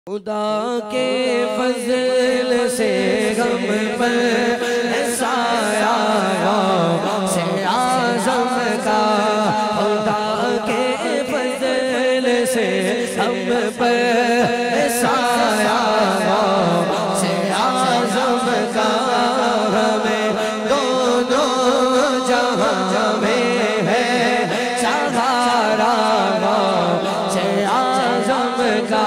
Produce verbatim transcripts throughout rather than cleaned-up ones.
خدا کے فضل سے غم پر سایہ سے اعظم کا، خدا کے فضل سے غم پر سایہ سے اعظم کا، ہمیں دونوں جہاں میں ہے سہارا سے اعظم کا۔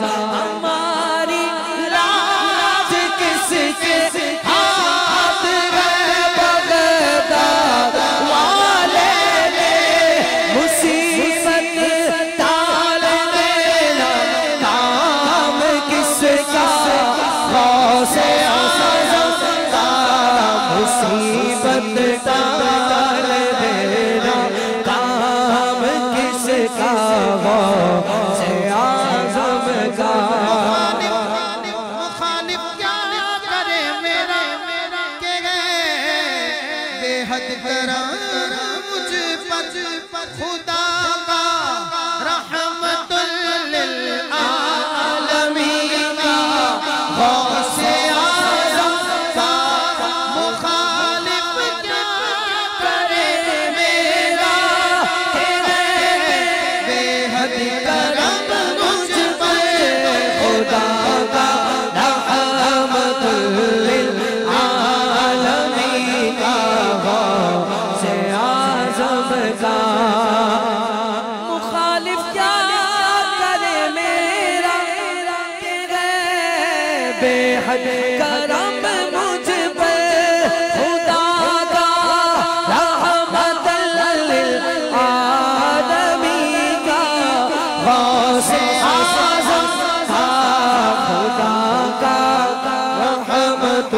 خدا کا رحمت للعالمین غوث اعظم کا مخالف کیا کرے میرا، بے حد کرم مجھ پر خدا کا رحمت للعالمین غوث اعظم کا۔ بے حد کرم مجھ پر خدا کا رحمت للعالمین کا غوث اعظم کا، خدا کا رحمت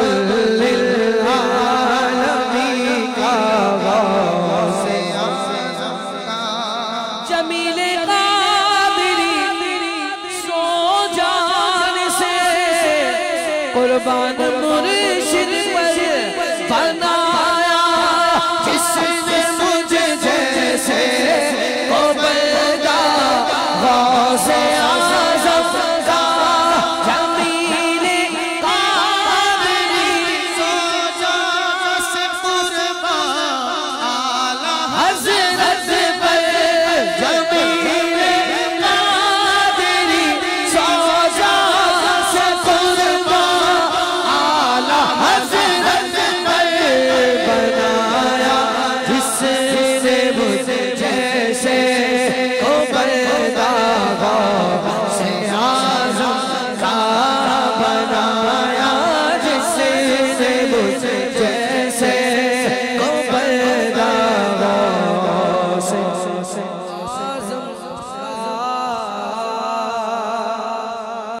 للعالمین کا غوث اعظم کا۔ جمیل قربان مرشد پر بنا